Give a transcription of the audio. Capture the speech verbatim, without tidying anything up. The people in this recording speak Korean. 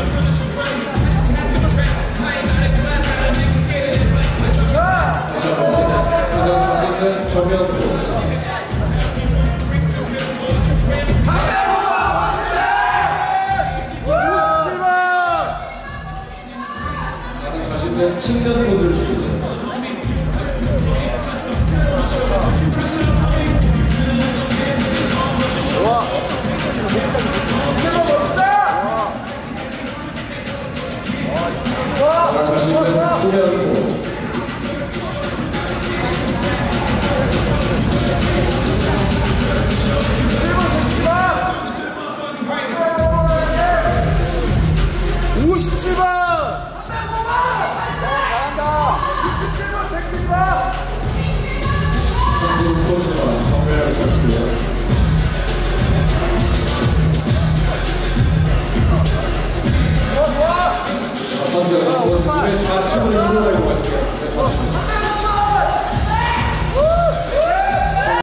측면 포즈를 주고 있어요. 좋아. 자, 자신은 후면으로. 오십칠 번! 잘한다! 육십칠 번 체크지 마! 선수 포즈가 정면을 잡고요. 좋아, 좋아! 선수가 좌측으로 이동하려고 할게요.